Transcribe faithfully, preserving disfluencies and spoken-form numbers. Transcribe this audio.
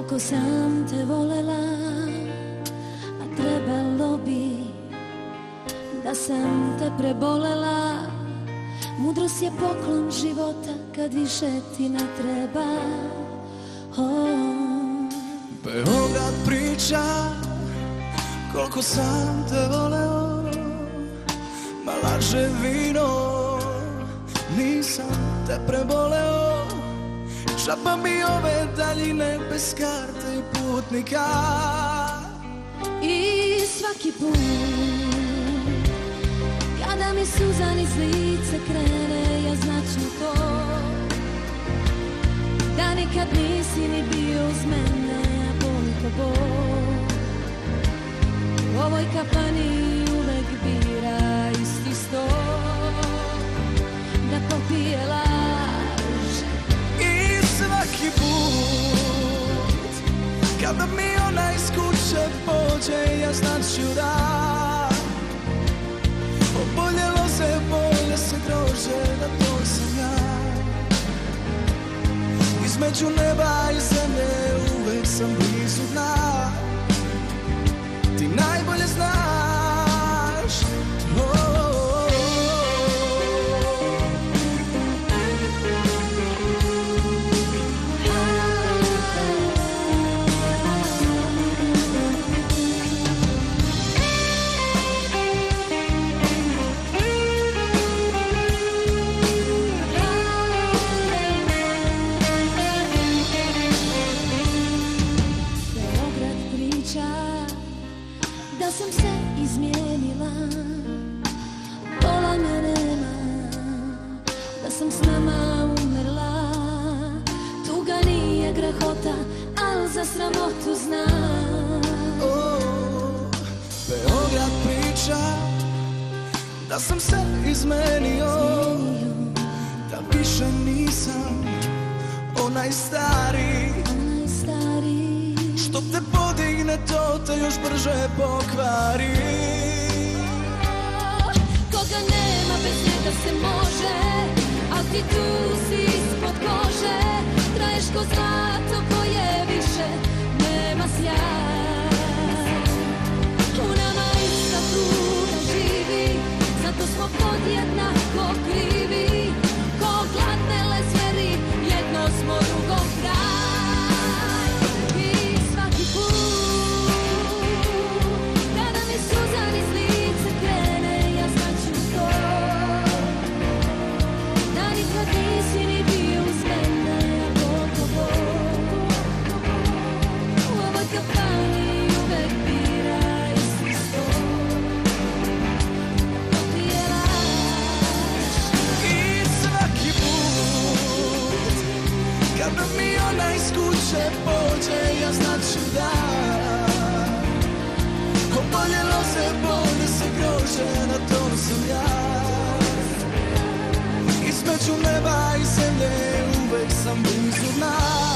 Koliko sam te volela, a trebalo bi da sam te prebolela. Mudrost je poklon života kad više ti ne treba. Oh. Beograd priča koliko sam te voleo, ma laže vino, nisam te preboleo. Šapa mi ove daljine bez karte i putnika. I svaki put kada mi suza niz lice krene, ja znaću to, da nikad nisi ni bio uz mene, a bol ko bol. U ovoj kafani uvek bira isti sto, da popije laž. I svaki put kada mi ona iz kuće pođe, ja znaću da oboljelo se, bolje se grože, da to sam ja. Između neba i zemlje uvek sam blizu dna. Ti najbolje znaš. Oh. Da sam se izmijenila, pola me nema, da sam s nama umrla. Tuga nije grehota, al za sramotu znam. Oh, Beograd priča da sam se izmenio, da više nisam onaj stari, onaj stari. Što te podigne, to te još brže pokvari. Koga nema, bez njega se može, a ti tu si ispod kože. Traješ ko zlato koje više nema sjaj. U nama ista tuga živi, zato smo podjednako krivi. Ko gladne lezveri, jedno smo drugom kraj. Kada mi ona iz kuće pođe, ja znaću da oboljelo se, bolje se grože, na to sam ja. Između neba i zemlje uvek sam blizu dna.